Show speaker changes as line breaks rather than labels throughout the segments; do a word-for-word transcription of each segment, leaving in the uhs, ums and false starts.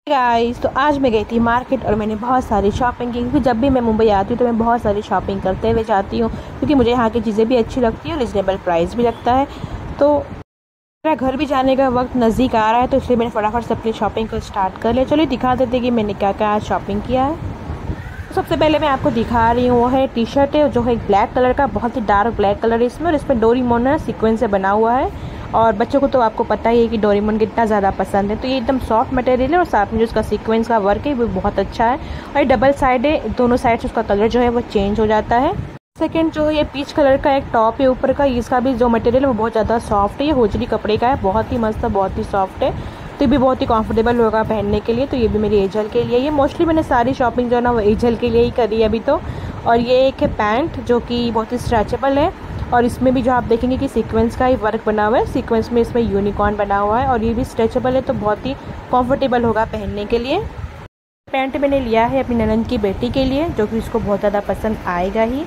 Guys, तो आज मैं गई थी मार्केट और मैंने बहुत सारी शॉपिंग की, क्योंकि जब भी मैं मुंबई आती हूँ तो मैं बहुत सारी शॉपिंग करते हुए जाती हूँ, क्योंकि मुझे यहाँ की चीज़ें भी अच्छी लगती हैं और रिजनेबल प्राइस भी लगता है। तो मेरा घर भी जाने का वक्त नज़दीक आ रहा है, तो इसलिए मैंने फटाफट से अपनी शॉपिंग को स्टार्ट कर लिया। चलिए दिखा देते कि मैंने क्या क्या आज शॉपिंग किया है। तो सबसे पहले मैं आपको दिखा रही हूँ वो है टी शर्ट है, जो है ब्लैक कलर का, बहुत ही डार्क ब्लैक कलर है इसमें, और इसमें डोरेमोन है सीक्वेंस से बना हुआ है। और बच्चों को तो आपको पता ही है कि डोरेमोन कितना ज़्यादा पसंद है। तो ये एकदम सॉफ्ट मटेरियल है और साथ में जो इसका सीक्वेंस का वर्क है वो बहुत अच्छा है, और ये डबल साइड है, दोनों साइड से उसका कलर जो है वो चेंज हो जाता है। सेकंड जो है ये पीच कलर का एक टॉप है ऊपर का, इसका भी जो मटेरियल है वो बहुत ज़्यादा सॉफ्ट है, ये होजरी कपड़े का है, बहुत ही मस्त है, बहुत ही सॉफ्ट है, तो ये भी बहुत ही कंफर्टेबल होगा पहनने के लिए। तो ये भी मेरी एजल के लिए, ये मोस्टली मैंने सारी शॉपिंग जो है ना वो एजल के लिए ही करी है अभी तो। और ये एक है पैंट जो कि बहुत ही स्ट्रेचेबल है, और इसमें भी जो आप देखेंगे कि सीक्वेंस का ही वर्क बना हुआ है, सीक्वेंस में इसमें यूनिकॉर्न बना हुआ है, और ये भी स्ट्रेचेबल है, तो बहुत ही कंफर्टेबल होगा पहनने के लिए। पैंट मैंने लिया है अपनी ननद की बेटी के लिए, जो कि उसको बहुत ज़्यादा पसंद आएगा ही।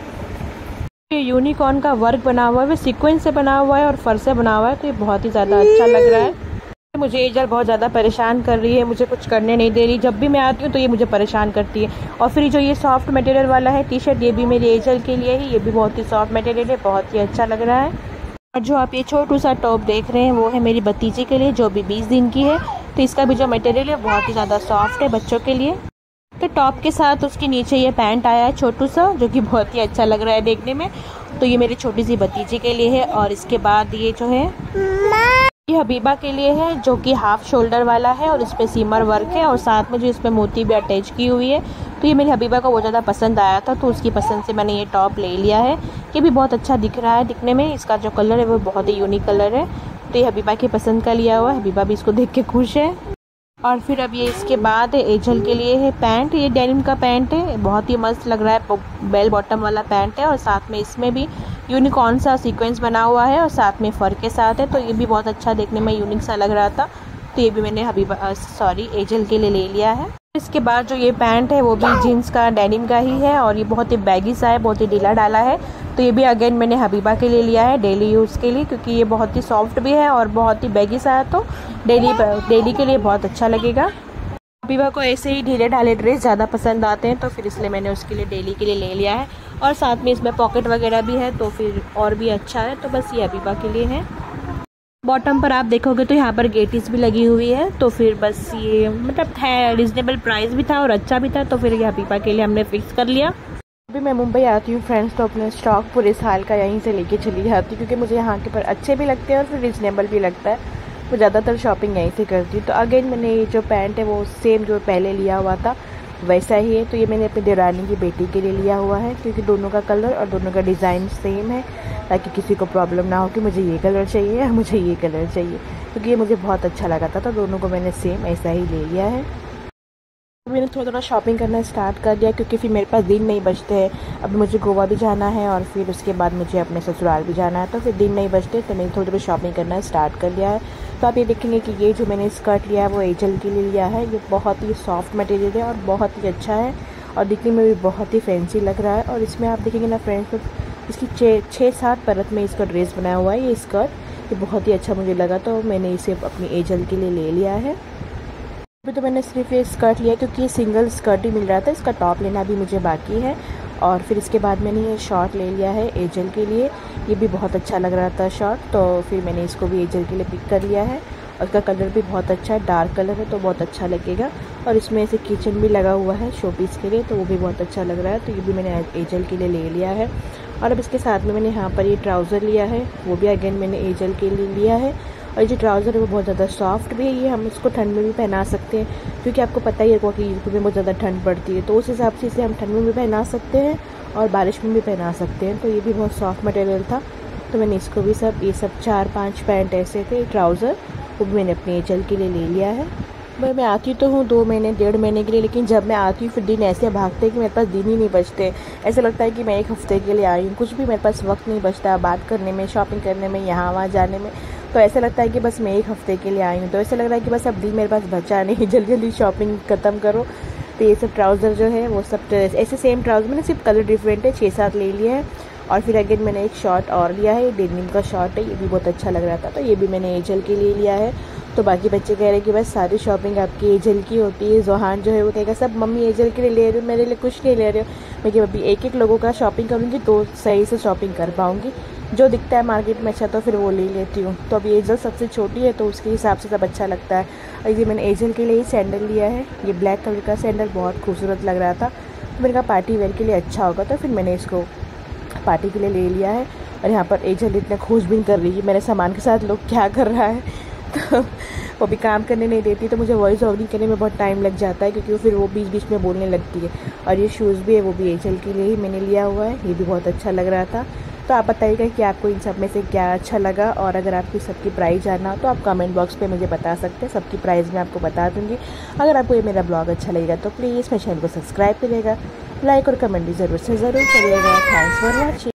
ये यूनिकॉर्न का वर्क बना हुआ है, सीक्वेंस से बना हुआ है और फर से बना हुआ है, तो ये बहुत ही ज़्यादा अच्छा लग रहा है। मुझे एजल बहुत ज़्यादा परेशान कर रही है, मुझे कुछ करने नहीं दे रही, जब भी मैं आती हूँ तो ये मुझे परेशान करती है। और फिर जो ये सॉफ्ट मटेरियल वाला है टी शर्ट, ये भी मेरी एजल के लिए ही, ये भी बहुत ही सॉफ्ट मटेरियल है, बहुत ही अच्छा लग रहा है। और जो आप ये छोटू सा टॉप देख रहे हैं वो है मेरी भतीजी के लिए, जो भी बीस दिन की है, तो इसका भी जो मटेरियल है बहुत ही ज़्यादा सॉफ्ट है बच्चों के लिए। तो टॉप के साथ उसके नीचे ये पैंट आया है छोटू सा, जो कि बहुत ही अच्छा लग रहा है देखने में, तो ये मेरी छोटी सी भतीजी के लिए है। और इसके बाद ये जो है ये हबीबा के लिए है, जो कि हाफ शोल्डर वाला है और इस पे सीमर वर्क है, और साथ में जो इसमें मोती भी अटैच की हुई है। तो ये मेरी हबीबा को बहुत ज़्यादा पसंद आया था, तो उसकी पसंद से मैंने ये टॉप ले लिया है। ये भी बहुत अच्छा दिख रहा है दिखने में, इसका जो कलर है वो बहुत ही यूनिक कलर है, तो ये हबीबा की पसंद का लिया हुआ है, हबीबा भी इसको देख के खुश है। और फिर अब ये इसके बाद है एजल के लिए है पैंट, ये डेनिम का पैंट है, बहुत ही मस्त लग रहा है, बेल बॉटम वाला पैंट है, और साथ में इसमें भी यूनिकॉर्न सा सीक्वेंस बना हुआ है और साथ में फर के साथ है, तो ये भी बहुत अच्छा देखने में यूनिक सा लग रहा था, तो ये भी मैंने हबीबा सॉरी एजल के लिए ले लिया है। इसके बाद जो ये पैंट है वो भी जीन्स का डेनिम का ही है, और ये बहुत ही बैगी सा है, बहुत ही ढीला डाला है, तो ये भी अगेन मैंने हबीबा के लिए लिया है डेली यूज़ के लिए, क्योंकि ये बहुत ही सॉफ्ट भी है और बहुत ही बैगी सा है, तो डेली डेली के लिए बहुत अच्छा लगेगा। हबीबा को ऐसे ही ढीले ढाले ड्रेस ज़्यादा पसंद आते हैं, तो फिर इसलिए मैंने उसके लिए डेली के लिए ले लिया है, और साथ में इसमें पॉकेट वगैरह भी है, तो फिर और भी अच्छा है, तो बस ये हबीबा के लिए है। बॉटम पर आप देखोगे तो यहाँ पर गेटिस भी लगी हुई है, तो फिर बस ये मतलब है रिजनेबल प्राइस भी था और अच्छा भी था, तो फिर ये हबीबा के लिए हमने फिक्स कर लिया। अभी मैं मुंबई आती हूँ फ्रेंड्स, तो अपने स्टॉक पूरे साल का यहीं से लेके चली जाती हूँ, क्योंकि मुझे यहाँ के पर अच्छे भी लगते हैं और फिर रिजनेबल भी लगता है, वो ज़्यादातर शॉपिंग यहीं से करती हूँ। तो अगेन मैंने ये जो पैंट है वो सेम जो पहले लिया हुआ था वैसा ही है, तो ये मैंने अपनी देरानी की बेटी के लिए लिया हुआ है, क्योंकि दोनों का कलर और दोनों का डिज़ाइन सेम है, ताकि किसी को प्रॉब्लम ना हो कि मुझे ये कलर चाहिए या मुझे ये कलर चाहिए, क्योंकि ये मुझे बहुत अच्छा लगा था, तो दोनों को मैंने सेम ऐसा ही ले लिया है। मैंने थोड़ा थोड़ा शॉपिंग करना स्टार्ट कर दिया, क्योंकि फिर मेरे पास दिन नहीं बचते हैं, अभी मुझे गोवा भी जाना है और फिर उसके बाद मुझे अपने ससुराल भी जाना है, तो फिर दिन नहीं बचते, तो मैंने थोड़ी थोड़ी शॉपिंग करना स्टार्ट कर लिया है। तो आप ये देखेंगे कि ये जो मैंने स्कर्ट लिया है वो एजल के लिए लिया है, ये बहुत ही सॉफ्ट मटेरियल है और बहुत ही अच्छा है, और दिखने में भी बहुत ही फैंसी लग रहा है। और इसमें आप देखेंगे ना फ्रेंड्स, इसकी छः छः सात परत में इसका ड्रेस बनाया हुआ है ये स्कर्ट, ये बहुत ही अच्छा मुझे लगा, तो मैंने इसे अपनी एजल के लिए ले लिया है। अभी तो मैंने सिर्फ ये स्कर्ट लिया क्योंकि ये सिंगल स्कर्ट ही मिल रहा था, इसका टॉप लेना भी मुझे बाकी है। और फिर इसके बाद मैंने ये शॉर्ट ले लिया है एजल के लिए, ये भी बहुत अच्छा लग रहा था शॉर्ट, तो फिर मैंने इसको भी एजल के लिए पिक कर लिया है, और इसका कलर भी बहुत अच्छा है, डार्क कलर है, तो बहुत अच्छा लगेगा। और इसमें ऐसे किचन भी लगा हुआ है शो पीस के लिए, तो वो भी बहुत अच्छा लग रहा है, तो ये भी मैंने एजल के लिए ले लिया है। और अब इसके साथ में मैंने यहाँ पर ये ट्राउज़र लिया है, वो भी अगेन मैंने एजल के लिए लिया है, और ये जो ट्राउज़र है वो बहुत ज़्यादा सॉफ्ट भी है, ये हम इसको ठंड में भी पहना सकते हैं, क्योंकि आपको पता ही है कि यूपी में बहुत ज़्यादा ठंड पड़ती है, तो उस हिसाब से इसे हम ठंड में भी पहना सकते हैं और बारिश में भी पहना सकते हैं। तो ये भी बहुत सॉफ्ट मटेरियल था, तो मैंने इसको भी सब ये सब चार पाँच पैंट ऐसे थे ट्राउज़र, वो भी मैंने अपने एजल के लिए ले लिया है। भाई मैं आती तो हूँ दो महीने डेढ़ महीने के लिए, लेकिन जब मैं आती हूँ फिर दिन ऐसे भागते हैं कि मेरे पास दिन ही नहीं बचते, ऐसा लगता है कि मैं एक हफ़्ते के लिए आई हूँ, कुछ भी मेरे पास वक्त नहीं बचता बात करने में, शॉपिंग करने में, यहाँ वहाँ जाने में, तो ऐसा लगता है कि बस मैं एक हफ़्ते के लिए आई हूँ, तो ऐसा लग रहा है कि बस अब दिन मेरे पास बचा नहीं, जल्दी जल्दी शॉपिंग ख़त्म करो। तो ये सब ट्राउज़र जो है वो सब ऐसे सेम ट्राउज़र मैंने सिर्फ कलर डिफरेंट है, छः सात ले लिए हैं, और फिर अगेन मैंने एक शॉर्ट और लिया है, डेनिम का शॉर्ट है, ये भी बहुत अच्छा लग रहा था, तो ये भी मैंने एजल के लिए लिया है। तो बाकी बच्चे कह रहे हैं कि बस सारी शॉपिंग आपकी एजल की होती है। जोहान जो है वो कहेगा सब मम्मी एजल के लिए ले रहे हो, मेरे लिए कुछ नहीं ले रहे हो। मैं कि अभी एक एक लोगों का शॉपिंग करूँगी तो सही से शॉपिंग कर पाऊँगी, जो दिखता है मार्केट में अच्छा तो फिर वो ले लेती हूँ। तो अभी एजल सबसे छोटी है तो उसके हिसाब से सब अच्छा लगता है। और ये मैंने एजल के लिए ही सैंडल लिया है, ये ब्लैक कलर का सैंडल बहुत खूबसूरत लग रहा था, तो मैंने कहा पार्टी वेयर के लिए अच्छा होगा, तो फिर मैंने इसको पार्टी के लिए ले लिया है। और यहाँ पर एजल इतना खोजबीन कर रही है मेरे सामान के साथ लोग क्या कर रहा है, तो वो भी काम करने नहीं देती, तो मुझे वॉइस ओवरिंग करने में बहुत टाइम लग जाता है क्योंकि फिर वो बीच बीच में बोलने लगती है। और ये शूज़ भी है, वो भी एजल के लिए ही मैंने लिया हुआ है, ये भी बहुत अच्छा लग रहा था। तो आप बताइएगा कि आपको इन सब में से क्या अच्छा लगा, और अगर आपकी सबकी प्राइस जानना हो तो आप कमेंट बॉक्स पे मुझे बता सकते हैं, सबकी प्राइस मैं आपको बता दूँगी। अगर आपको ये मेरा ब्लॉग अच्छा लगेगा तो प्लीज़ मेरे चैनल को सब्सक्राइब करिएगा, लाइक और कमेंट भी ज़रूर से ज़रूर करिएगा। Thanks for watching.